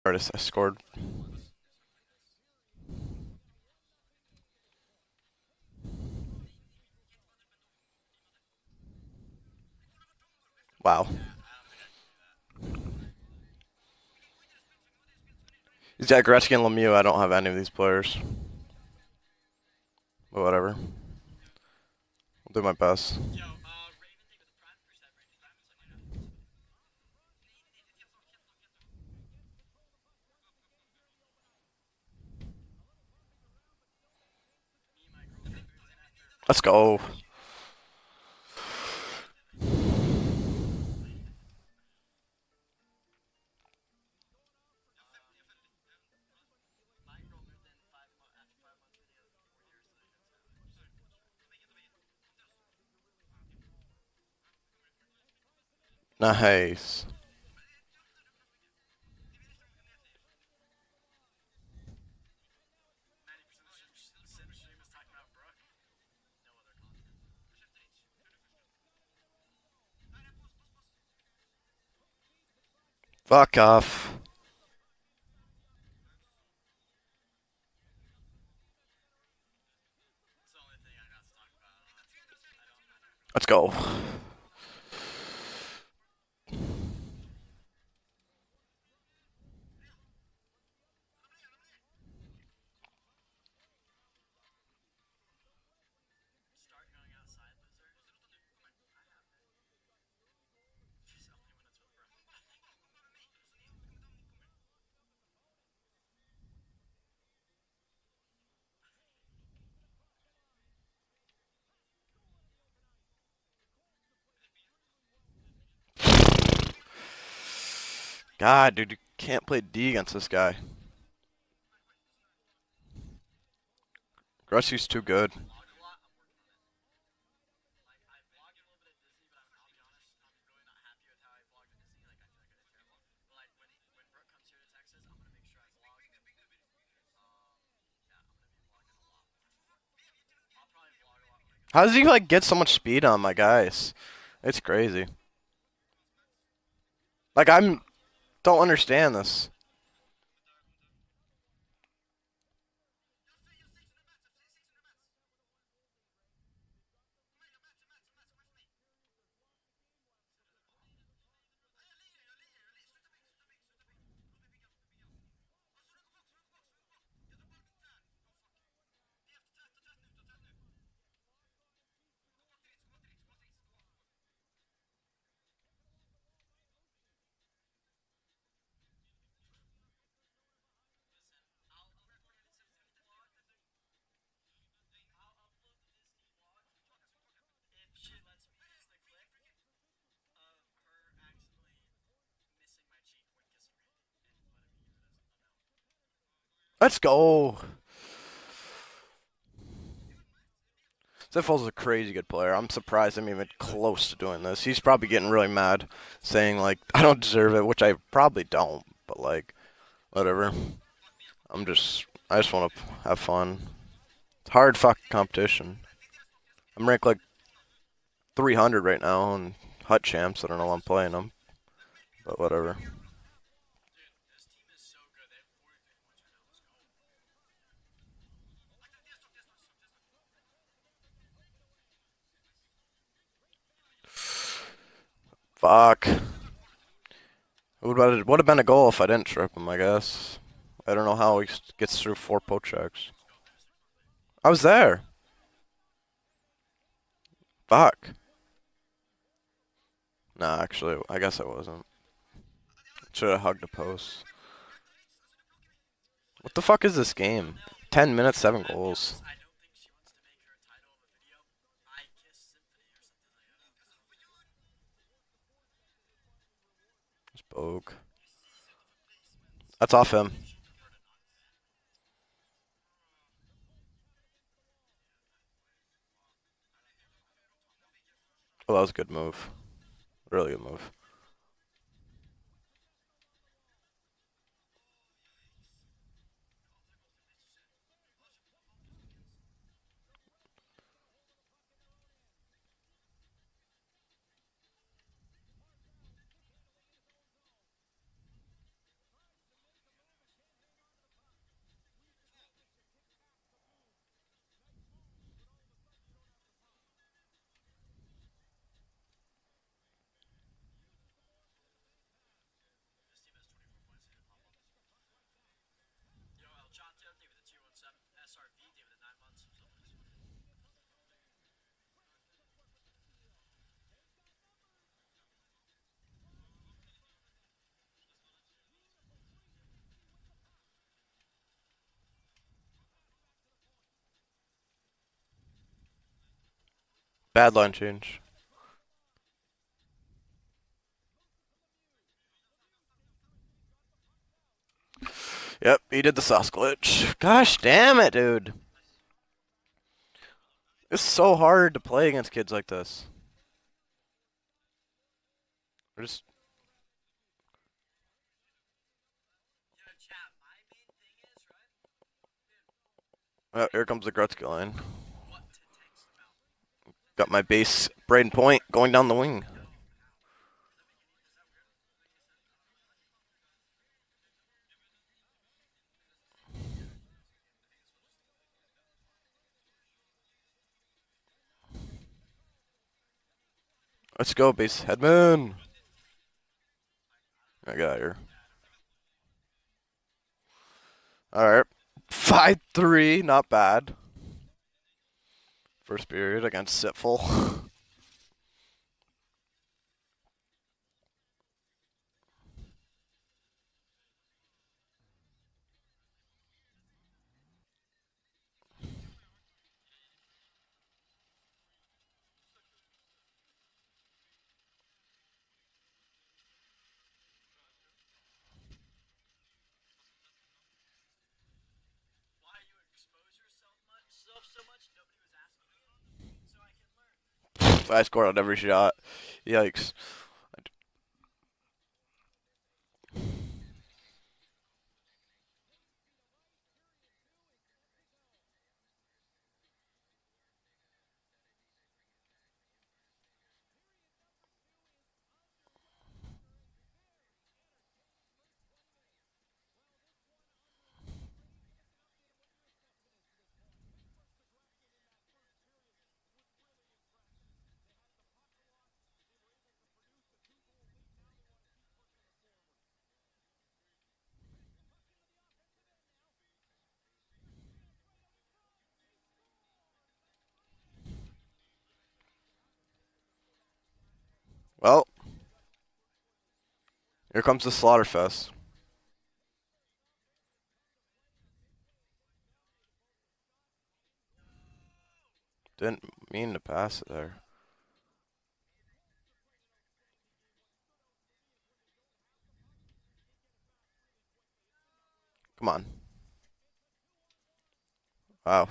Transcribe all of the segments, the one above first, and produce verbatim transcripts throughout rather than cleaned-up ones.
Artist, I scored. Wow. He's got Gretzky and Lemieux. I don't have any of these players. But whatever. I'll do my best. Let's go. Nice. Fuck off. Let's go. God, dude, you can't play D against this guy. Gretzky's too good. How does he like get so much speed on my guys? It's crazy. Like I'm don't understand this. Let's go. Sitfulls is a crazy good player. I'm surprised I'm even close to doing this. He's probably getting really mad, saying like I don't deserve it, which I probably don't. But like, whatever. I'm just, I just want to have fun. It's hard fucking competition. I'm ranked like three hundred right now on HUTCHAMPS. I don't know why I'm playing them, but whatever. Fuck. It would have, would have been a goal if I didn't trip him, I guess. I don't know how he gets through four poke checks. I was there. Fuck. Nah, actually, I guess I wasn't. Should have hugged the post. What the fuck is this game? Ten minutes, seven goals. Spoke. That's off him. Oh, that was a good move. Really good move. Bad line change. Yep, he did the sauce glitch. Gosh damn it, dude. It's so hard to play against kids like this. We're just... Oh, here comes the Gretzky line. Got my base Braden Point going down the wing. Let's go, base headman. I got here. Alright. five three, not bad. First period against Sitful. I scored on every shot. Yikes. Well, here comes the Slaughterfest. Didn't mean to pass it there. Come on. Wow.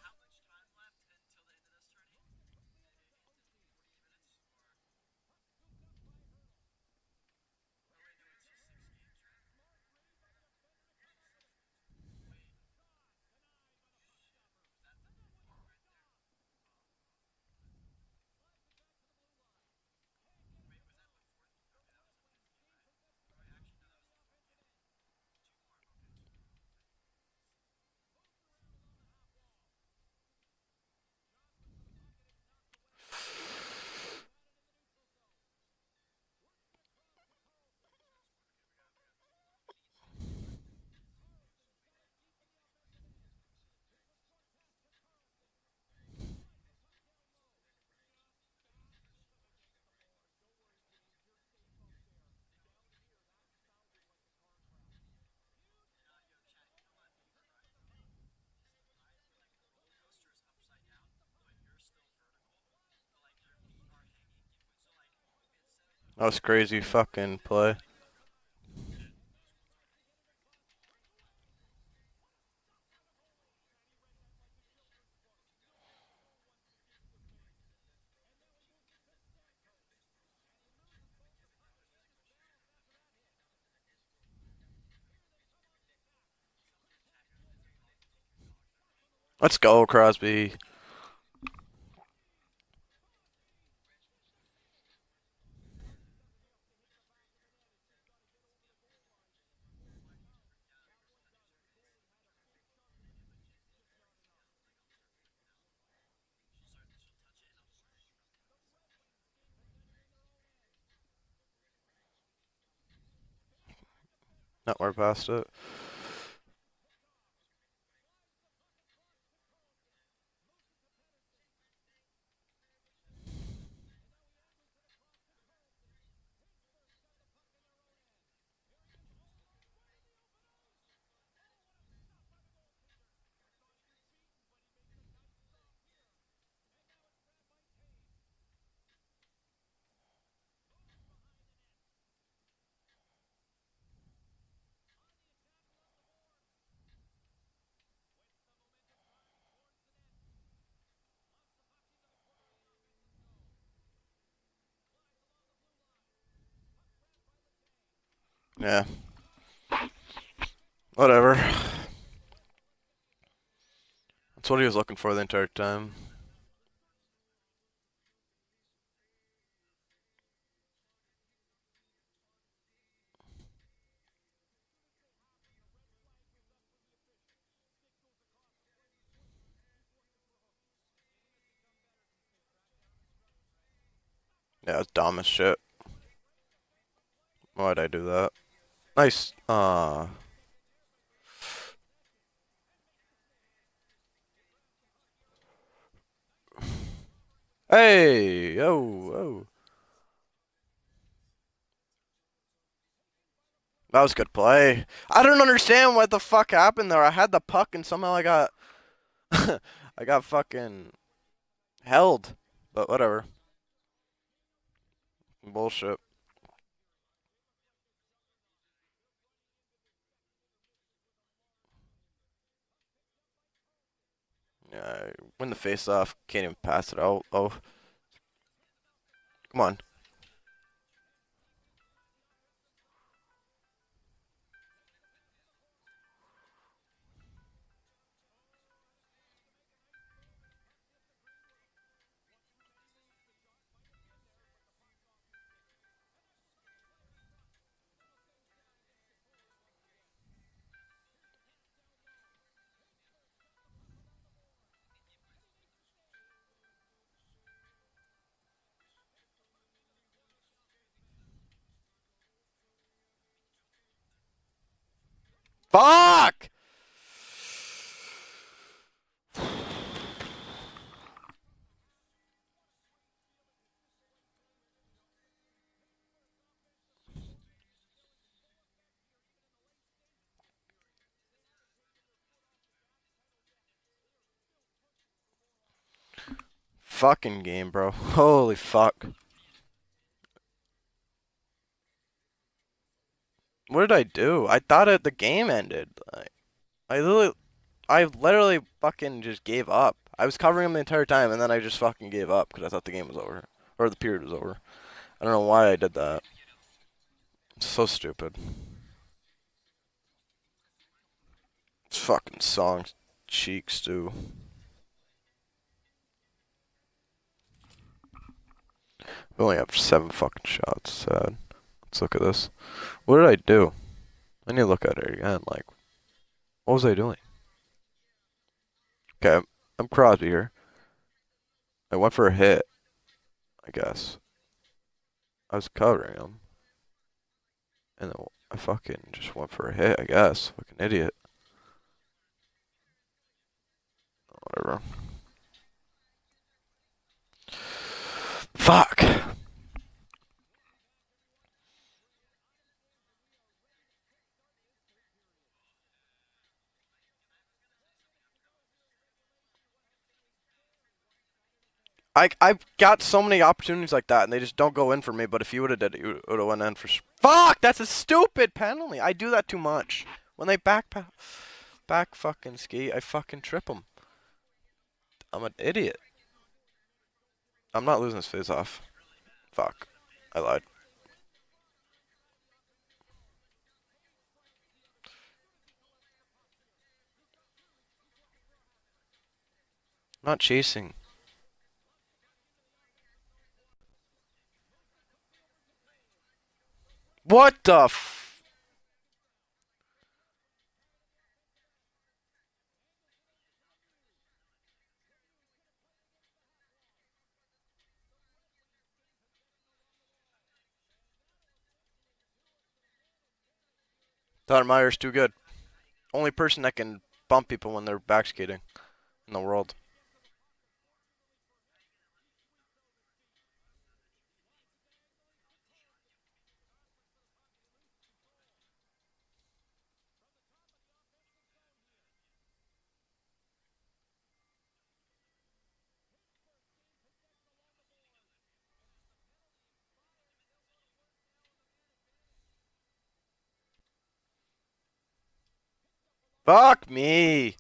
That was crazy fucking play. Let's go, Crosby. Not more past it. Yeah. Whatever. That's what he was looking for the entire time. Yeah, it's dumb as shit. Why'd I do that? Nice. Uh. Hey! Oh, oh. That was good play. I don't understand what the fuck happened there. I had the puck and somehow I got... I got fucking held. But whatever. Bullshit. Yeah, I win the face off. Can't even pass it out. Oh. Come on. Fuck! Fucking game, bro. Holy fuck. What did I do? I thought it, the game ended. Like, I literally, I literally fucking just gave up. I was covering him the entire time, and then I just fucking gave up because I thought the game was over. Or the period was over. I don't know why I did that. It's so stupid. It's fucking song cheeks, too. We only have seven fucking shots. Sad. Let's look at this. What did I do? I need to look at it again. Like, what was I doing? Okay, I'm Crosby here. I went for a hit, I guess. I was covering him. And then I fucking just went for a hit, I guess. Fucking idiot. Whatever. Fuck! I I've got so many opportunities like that, and they just don't go in for me. But if you would have did it, you would have went in for. Fuck! That's a stupid penalty. I do that too much. When they back back fucking ski, I fucking trip them. I'm an idiot. I'm not losing this face off. Fuck. I lied. I'm not chasing. What the f- Meyer's too good. Only person that can bump people when they're back skating in the world. Fuck me.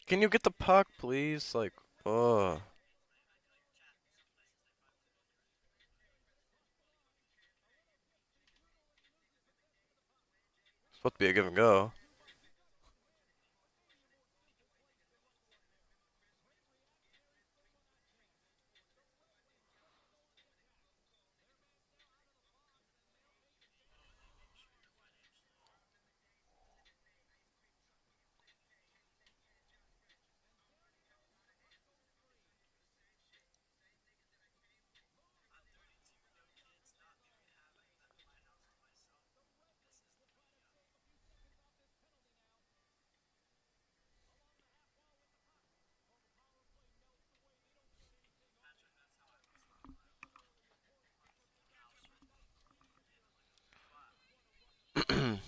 Can you get the puck, please? Like, ugh. It's supposed to be a give and go. I'm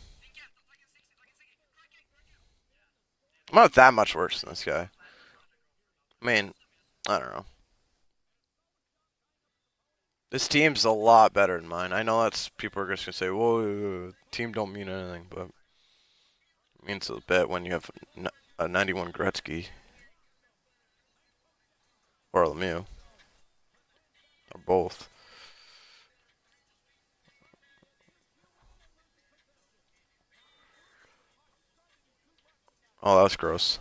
not that much worse than this guy. I mean, I don't know. This team's a lot better than mine. I know that's people are just gonna say, "Whoa, team don't mean anything," but it means a bit when you have a ninety-one Gretzky or a LEMIOUX or both. Oh, that's gross.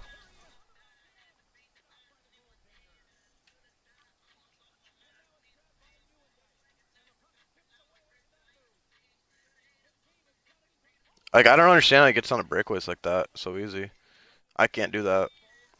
Like, I don't understand how he gets on a breakaways like that so easy. I can't do that.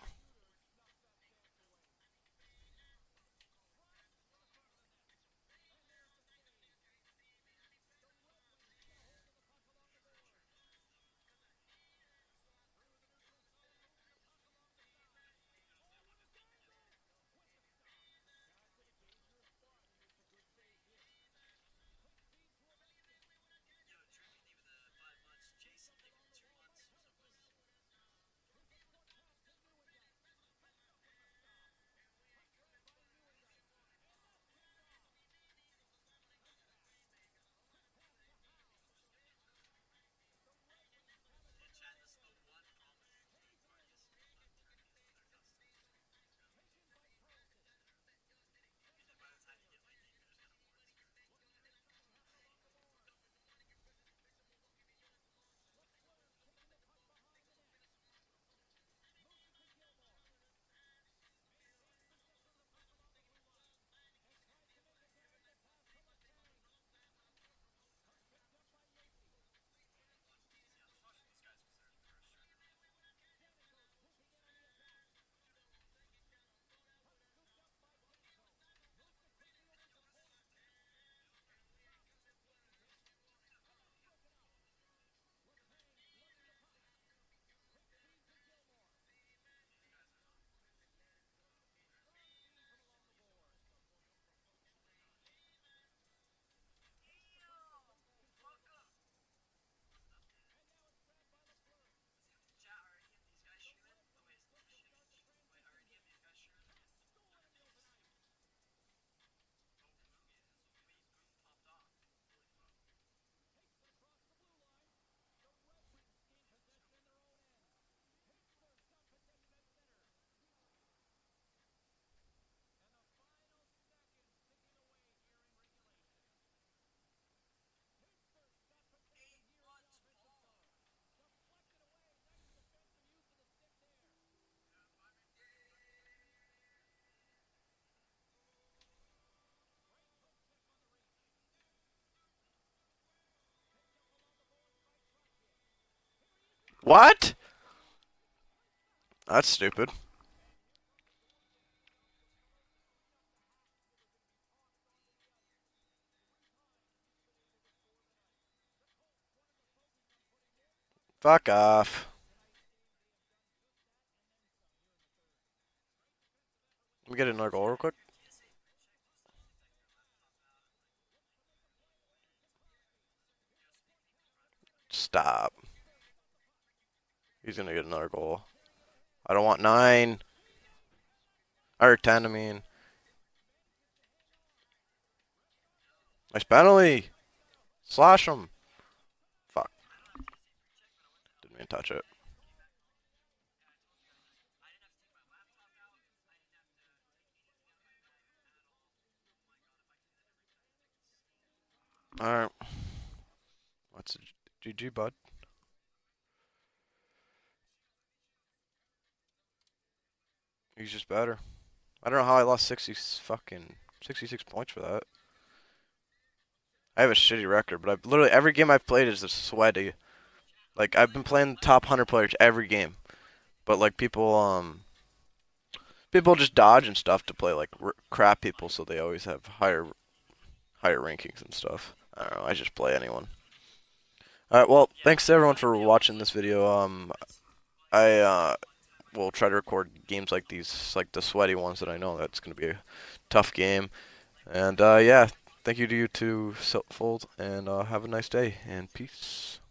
What? That's stupid. Fuck off. Let me get another goal real quick. Stop. He's gonna get another goal. I don't want nine. Or ten, I mean. Nice penalty. Slash him. Fuck. Didn't mean to touch it. Alright. What's a G G, bud? He's just better. I don't know how I lost sixty fucking sixty-six points for that. I have a shitty record, but I've literally every game I've played is a sweaty. Like I've been playing top one hundred players every game, but like people um people just dodge and stuff to play like r crap people, so they always have higher higher rankings and stuff. I don't know. I just play anyone. All right. Well, thanks to everyone for watching this video. Um, I uh will try to record games like these, like the sweaty ones that I know that's gonna be a tough game. And uh, yeah, thank you to you to Sitful, and uh, have a nice day and peace.